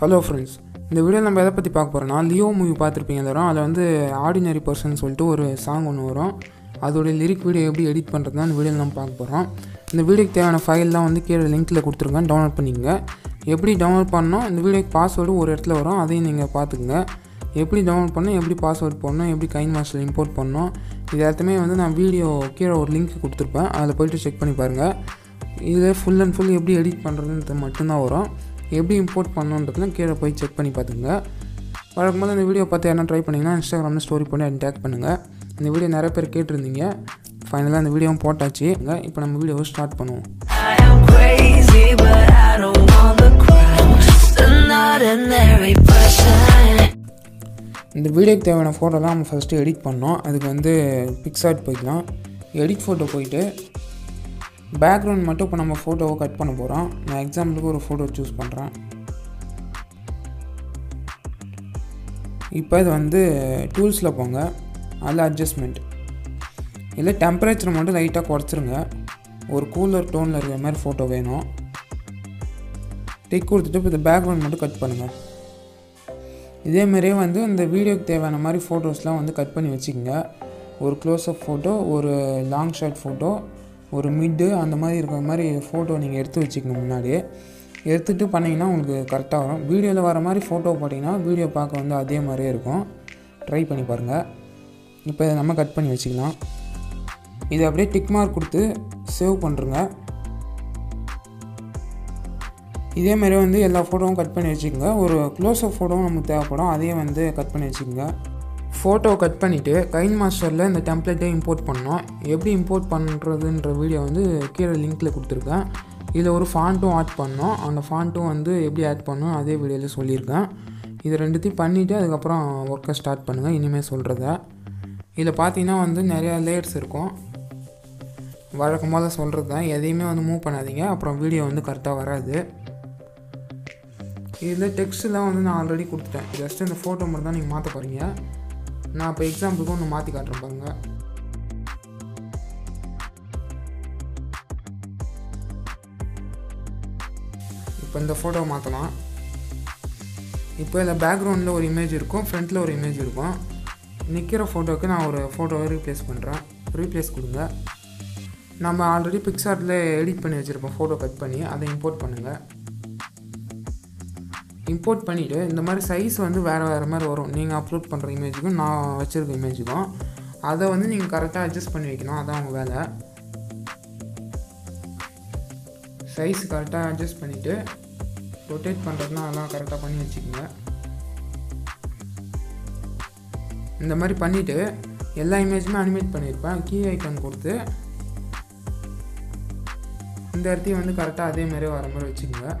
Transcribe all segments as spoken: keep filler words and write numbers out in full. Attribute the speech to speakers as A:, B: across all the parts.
A: Hello friends, இந்த video நம்ம எதை பற்றி பார்க்க போகிறோம்னா, லியோ மூவி பார்த்துருப்பீங்க தரோம். அதில் வந்து ஆர்டினரி பர்சன் சொல்லிட்டு ஒரு சாங் ஒன்று வரும். அதோடய லிரிக் வீடியோ எப்படி எடிட் பண்ணுறது தான் இந்த வீடியோவில் நம்ம பார்க்க போகிறோம். இந்த வீடியோக்கு தேவையான ஃபைல்லாம் வந்து கீழே லிங்க்கில் கொடுத்துருங்க, டவுன்லோட் பண்ணிக்கங்க. எப்படி டவுன்லோட் பண்ணணும், இந்த வீடியோக்கு பாஸ்வேர்டு ஒரு இடத்துல வரும், அதையும் நீங்கள் பார்த்துக்குங்க. எப்படி டவுன்லோட் பண்ணணும், எப்படி பாஸ்வேர்டு போடணும், எப்படி கைன் மாஸ்டர் இம்போர்ட் பண்ணணும், இது எல்லாத்தையுமே வந்து நான் வீடியோ கீழே ஒரு லிங்க் கொடுத்துருப்பேன், அதில் போய்ட்டு செக் பண்ணி பாருங்கள். இதில் ஃபுல் அண்ட் ஃபுல் எப்படி எடிட் பண்ணுறதுன்றது மட்டும்தான் வரும். எப்படி இம்போர்ட் பண்ணணுன்றதுலாம் கீழே போய் செக் பண்ணி பார்த்துங்க. வழக்கம் போது இந்த வீடியோ பார்த்து என்ன ட்ரை பண்ணிங்கன்னா இன்ஸ்டாகிராமில் ஸ்டோரி பண்ணி அதை டேக் பண்ணுங்கள். இந்த வீடியோ நிறைய பேர் கேட்டிருந்தீங்க. ஃபைனலாக இந்த வீடியோவும் போட்டாச்சு. இப்போ நம்ம வீடியோவை ஸ்டார்ட் பண்ணுவோம். இந்த வீடியோக்கு தேவையான ஃபோட்டோலாம் நம்ம ஃபஸ்ட்டு எடிட் பண்ணோம். அதுக்கு வந்து பிக்சார்ட் போய்க்கலாம். எடிட் ஃபோட்டோ போயிட்டு பேக்ரவுண்ட் மட்டும் இப்போ நம்ம ஃபோட்டோவை கட் பண்ண போகிறோம். நான் எக்ஸாம்பிளுக்கு ஒரு ஃபோட்டோ சூஸ் பண்ணுறேன். இப்போ இது வந்து டூல்ஸில் போங்க, அதில் அட்ஜஸ்ட்மெண்ட், இல்லை டெம்பரேச்சர் மட்டும் லைட்டாக குறைச்சிருங்க. ஒரு கூலர் டோனில் இருக்கிற மாதிரி ஃபோட்டோ வேணும். டிக் கொடுத்துட்டு இப்போ இந்த பேக்ரவுண்ட் மட்டும் கட் பண்ணுங்கள். இதேமாரியே வந்து இந்த வீடியோக்கு தேவையான மாதிரி ஃபோட்டோஸ்லாம் வந்து கட் பண்ணி வச்சுக்கோங்க. ஒரு க்ளோஸ்அப் ஃபோட்டோ, ஒரு லாங் ஷாட் ஃபோட்டோ, ஒரு மிட்டு, அந்த மாதிரி இருக்கிற மாதிரி ஃபோட்டோ நீங்கள் எடுத்து வச்சுக்கணும். முன்னாடியே எடுத்துகிட்டு பண்ணிங்கன்னா உங்களுக்கு கரெக்டாக வரும். வீடியோவில் வர மாதிரி ஃபோட்டோ போட்டிங்கன்னா வீடியோ பார்க்க வந்து அதே மாதிரியே இருக்கும். ட்ரை பண்ணி பாருங்கள். இப்போ இதை நம்ம கட் பண்ணி வச்சுக்கலாம். இதை அப்படியே டிக் மார்க் கொடுத்து சேவ் பண்ணுறங்க. இதேமாரி வந்து எல்லா ஃபோட்டோவும் கட் பண்ணி வச்சுக்கோங்க. ஒரு க்ளோஸ்அப் ஃபோட்டோவும் நமக்கு தேவைப்படும், அதையும் வந்து கட் பண்ணி வச்சுக்கோங்க. ஃபோட்டோ கட் பண்ணிவிட்டு கைன் மாஸ்டரில் இந்த டெம்ப்ளேட்டை இம்போர்ட் பண்ணோம். எப்படி இம்போர்ட் பண்ணுறதுன்ற வீடியோ வந்து கீழே லிங்க்கில் கொடுத்துருக்கேன். இதில் ஒரு ஃபாண்ட்டும் ஆட் பண்ணோம். அந்த ஃபாண்ட்டும் வந்து எப்படி ஆட் பண்ணணும் அதே வீடியோவில் சொல்லியிருக்கேன். இது ரெண்டுத்தையும் பண்ணிவிட்டு அதுக்கப்புறம் ஒர்க்கை ஸ்டார்ட் பண்ணுங்கள். இனிமேல் சொல்கிறத இதில் பார்த்தீங்கன்னா வந்து நிறையா லேயர்ஸ் இருக்கும். வழக்கமாக தான் சொல்கிறது தான், எதையுமே வந்து மூவ் பண்ணாதீங்க, அப்புறம் வீடியோ வந்து கரெக்டாக வராது. இதில் டெக்ஸ்ட்லாம் வந்து நான் ஆல்ரெடி கொடுத்துட்டேன். ஜஸ்ட் இந்த ஃபோட்டோ மட்டும் தான் நீங்கள் மாற்ற போகிறீங்க. நான் இப்போ எக்ஸாம்பிளுக்கு ஒன்று மாற்றி காட்டுறேன் பாருங்கள். இப்போ இந்த ஃபோட்டோவை மாற்றலாம். இப்போ இதில் பேக்ரவுண்டில் ஒரு இமேஜ் இருக்கும், ஃப்ரண்ட்டில் ஒரு இமேஜ் இருக்கும். நிற்கிற ஃபோட்டோவுக்கு நான் ஒரு ஃபோட்டோவை ரீப்ளேஸ் பண்ணுறேன். ரீப்ளேஸ் கொடுங்க. நம்ம ஆல்ரெடி பிக்சார்ட்டில் எடிட் பண்ணி வச்சுருப்போம் ஃபோட்டோ கட் பண்ணி, அதை இம்போர்ட் பண்ணுங்கள். இம்போர்ட் பண்ணிவிட்டு இந்த மாதிரி சைஸ் வந்து வேறு வேறு மாதிரி வரும். நீங்கள் அப்லோட் பண்ணுற இமேஜுக்கும் நான் வச்சுருக்க இமேஜுக்கும் அதை வந்து நீங்கள் கரெக்டாக அட்ஜஸ்ட் பண்ணி வைக்கணும். அதான் உங்கள் வேலை. சைஸ் கரெக்டாக அட்ஜஸ்ட் பண்ணிவிட்டு ரொட்டேட் பண்ணுறதுனா அதெல்லாம் கரெக்டாக பண்ணி வச்சுக்கோங்க. இந்த மாதிரி பண்ணிவிட்டு எல்லா இமேஜுமே அனிமேட் பண்ணியிருப்பேன். கீ ஐக்கான் கொடுத்து இந்த இடத்தையும் வந்து கரெக்டாக அதே மாதிரியே வர மாதிரி வச்சுக்கோங்க.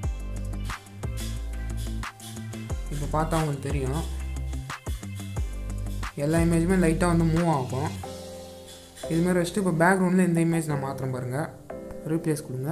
A: இப்போ பார்த்தா உங்களுக்கு தெரியும், எல்லா இமேஜுமே லைட்டாக வந்து மூவ் ஆகும். இதுமாரி வச்சுட்டு இப்போ பேக்ரவுண்டில் இந்த இமேஜ் நான் மாத்திரம் பாருங்கள். ரீப்ளேஸ் கொடுங்க.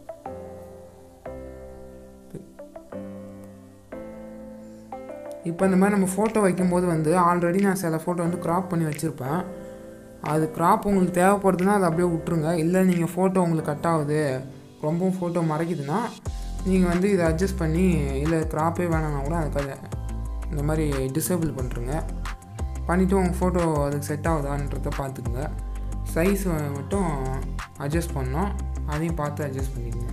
A: இப்போ இந்த மாதிரி நம்ம ஃபோட்டோ வைக்கும்போது வந்து ஆல்ரெடி நான் சில ஃபோட்டோ வந்து க்ராப் பண்ணி வச்சுருப்பேன். அது க்ராப் உங்களுக்கு தேவைப்படுதுன்னா அதை அப்படியே விட்ருங்க. இல்லை நீங்கள் ஃபோட்டோ உங்களுக்கு கட் ஆகுது, ரொம்பவும் ஃபோட்டோ மறைக்குதுன்னா நீங்கள் வந்து இதை அட்ஜஸ்ட் பண்ணி, இல்லை க்ராப்பே வேணாம்னா கூட அதுக்காக இந்த மாதிரி டிசேபிள் பண்ணுறங்க. பண்ணிவிட்டு உங்கள் ஃபோட்டோ அதுக்கு செட் ஆகுதான்றதை பார்த்துக்குங்க. சைஸ் மட்டும் அட்ஜஸ்ட் பண்ணோம், அதையும் பார்த்து அட்ஜஸ்ட் பண்ணிக்கோங்க.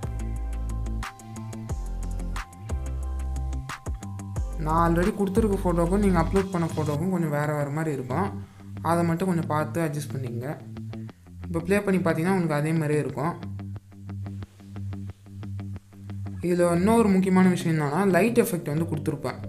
A: நான் ஆல்ரெடி கொடுத்துருக்க ஃபோட்டோக்கும் நீங்கள் அப்லோட் பண்ண ஃபோட்டோக்கும் கொஞ்சம் வேறு வேறு மாதிரி இருக்கும். அதை மட்டும் கொஞ்சம் பார்த்து அட்ஜஸ்ட் பண்ணிக்கங்க. இப்போ ப்ளே பண்ணி பார்த்தீங்கன்னா உங்களுக்கு அதே மாதிரியே இருக்கும். இதில் இன்னொரு முக்கியமான விஷயம் என்னென்னா, லைட் எஃபெக்ட் வந்து கொடுத்துருப்பேன்.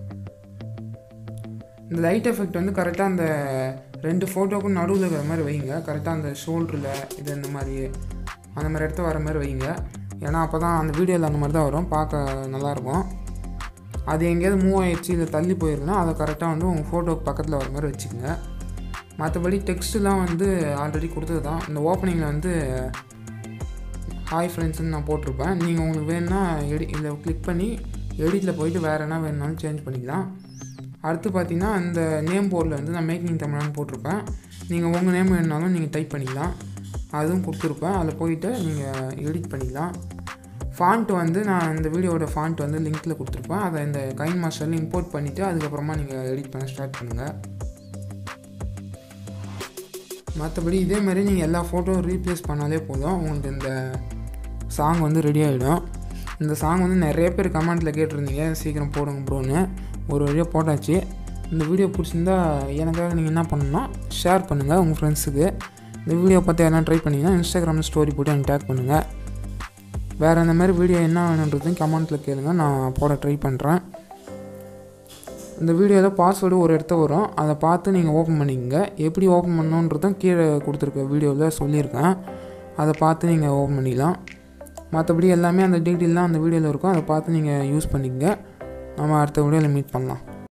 A: இந்த லைட் எஃபெக்ட் வந்து கரெக்டாக அந்த ரெண்டு ஃபோட்டோக்கும் நடுவில் இருக்கிற மாதிரி வைங்க. கரெக்டாக அந்த ஷோல்டரில் இது இந்த மாதிரி அந்த மாதிரி இடத்த வர மாதிரி வைங்க. ஏன்னா அப்போ தான் அந்த வீடியோவில் அந்த மாதிரி தான் வரும், பார்க்க நல்லாயிருக்கும். அது எங்கேயாவது மூவ் ஆகிடுச்சு, இல்லை தள்ளி போயிருக்குன்னா அதை கரெக்டாக வந்து உங்கள் ஃபோட்டோக்கு பக்கத்தில் வர மாதிரி வச்சுக்கோங்க. மற்றபடி டெக்ஸ்ட்டுலாம் வந்து ஆல்ரெடி கொடுத்தது தான். இந்த ஓப்பனிங்கில் வந்து ஹாய் ஃப்ரெண்ட்ஸ்ன்னு நான் போட்டிருப்பேன். நீங்கள் உங்களுக்கு வேணுன்னா எடி இதில் கிளிக் பண்ணி எடிட்டில் போயிட்டு வேறு என்ன வேணுனாலும் சேஞ்ச் பண்ணிக்கலாம். அடுத்து பார்த்தீங்கன்னா இந்த நேம் போர்டில் வந்து நான் மேக்கிங் தமிழ்னு போட்டிருப்பேன். நீங்கள் உங்கள் நேம் வேணுனாலும் நீங்கள் டைப் பண்ணிக்கலாம். அதுவும் கொடுத்துருப்பேன். அதில் போயிட்டு நீங்கள் எடிட் பண்ணிக்கலாம். ஃபாண்ட் வந்து நான் இந்த வீடியோட ஃபாண்ட் வந்து லிங்க்கில் கொடுத்துருப்பேன். அதை இந்த கைன் மாஸ்டரில் இம்போர்ட் பண்ணிவிட்டு அதுக்கப்புறமா நீங்கள் எடிட் பண்ண ஸ்டார்ட் பண்ணுங்கள். மற்றபடி இதேமாதிரி நீங்கள் எல்லா ஃபோட்டோவும் ரீப்ளேஸ் பண்ணாலே போதும், உங்களுக்கு இந்த சாங் வந்து ரெடி ஆகிடும். இந்த சாங் வந்து நிறைய பேர் கமெண்ட்டில் கேட்டிருந்தீங்க, சீக்கிரம் போடுங்க ப்ரோன்னு. ஒரு வழியாக போட்டாச்சு. இந்த வீடியோ பிடிச்சிருந்தா எனக்காக நீங்கள் என்ன பண்ணணும்னா ஷேர் பண்ணுங்கள் உங்கள் ஃப்ரெண்ட்ஸுக்கு. இந்த வீடியோ பார்த்து எல்லாம் ட்ரை பண்ணிங்கன்னா இன்ஸ்டாகிராமில் ஸ்டோரி போட்டு எனக்கு டேக் பண்ணுங்கள். வேறு இந்த மாதிரி வீடியோ என்ன வேணுன்றதையும் கமெண்ட்டில் கேளுங்க, நான் போட ட்ரை பண்ணுறேன். இந்த வீடியோவில் பாஸ்வேர்டு ஒரு இடத்த வரும், அதை பார்த்து நீங்கள் ஓப்பன் பண்ணிக்கங்க. எப்படி ஓப்பன் பண்ணணுன்றதும் கீழே கொடுத்துருக்க வீடியோவில் சொல்லியிருக்கேன், அதை பார்த்து நீங்கள் ஓப்பன் பண்ணிக்கலாம். மற்றபடி எல்லாமே அந்த டீட்டெயிலாம் அந்த வீடியோவில் இருக்கும், அதை பார்த்து நீங்கள் யூஸ் பண்ணிக்கங்க. நம்ம அடுத்த வீடியோவில் மீட் பண்ணலாம்.